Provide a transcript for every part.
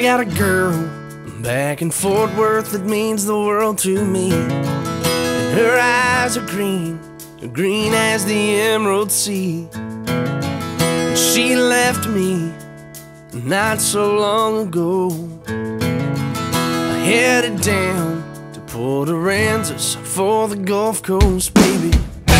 got a girl back in Fort Worth that means the world to me. And her eyes are green, green as the emerald sea. And she left me not so long ago, headed down to Port Aransas for the Gulf Coast, baby.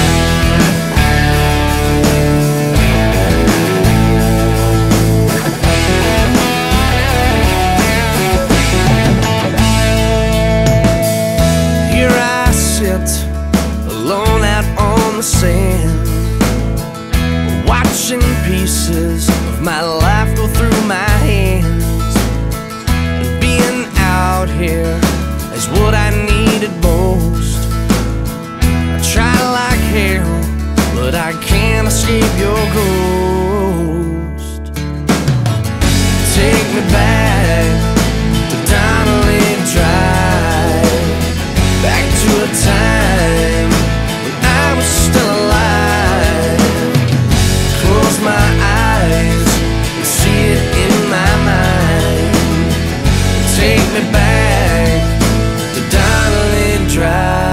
Here I sit alone out on the sand, watching pieces of my life go through my hands. And being out here is what I needed most. I try like hell, but I can't escape your ghost. Take me back to Donnelly Drive, back to a time when I was still alive. Close my eyes and see it in my mind. Take me back to Donnelly Drive.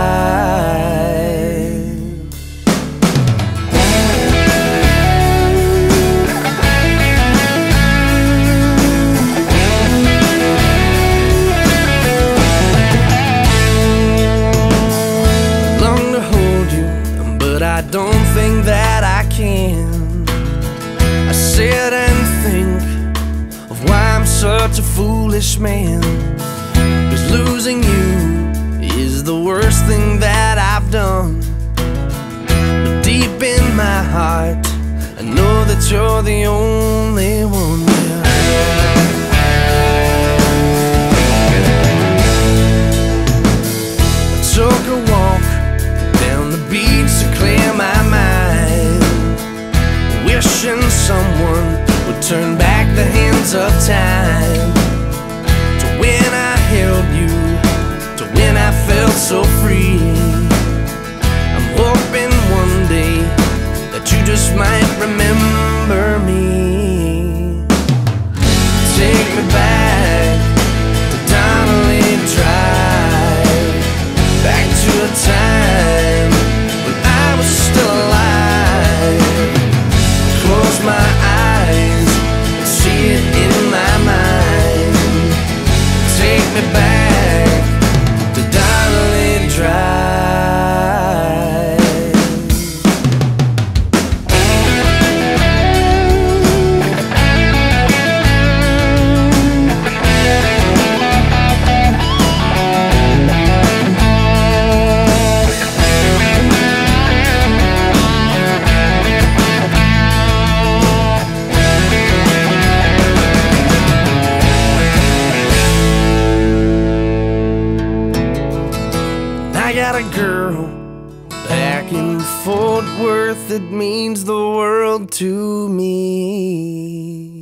Long to hold you, but I don't think that I can. I sit and think of why I'm such a foolish man. 'Cause losing you is the worst thing that I've done. But deep in my heart, I know that you're the only one. I took a walk down the beach to clear my mind, wishing someone would turn back the hands of time, to when I held you, to when I felt so free. I'm hoping one day that you just might remember me. Take me back to Donnelly Drive, back to a time when I was still alive. Close my eyes and see it in my mind. Take me back to Donnelly Drive. I got a girl back in Fort Worth that means the world to me.